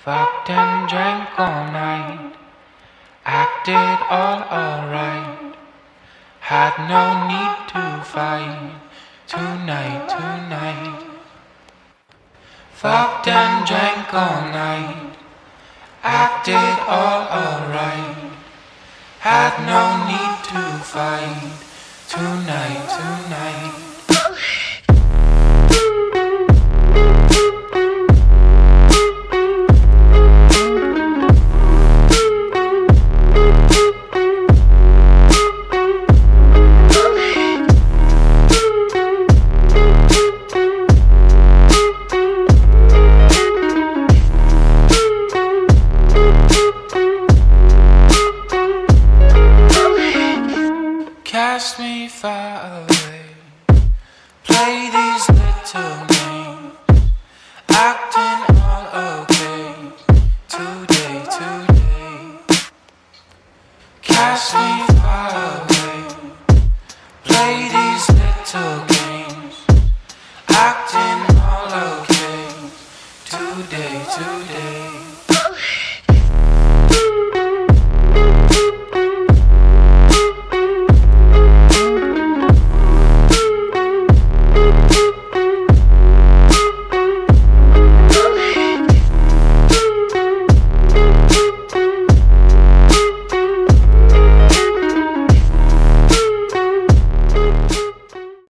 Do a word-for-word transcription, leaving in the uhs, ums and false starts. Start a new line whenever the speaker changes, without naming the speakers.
Fucked and drank all night, acted all alright. Had no need to fight tonight, tonight. Fucked and drank all night, acted all alright. Had no need to fight tonight, tonight.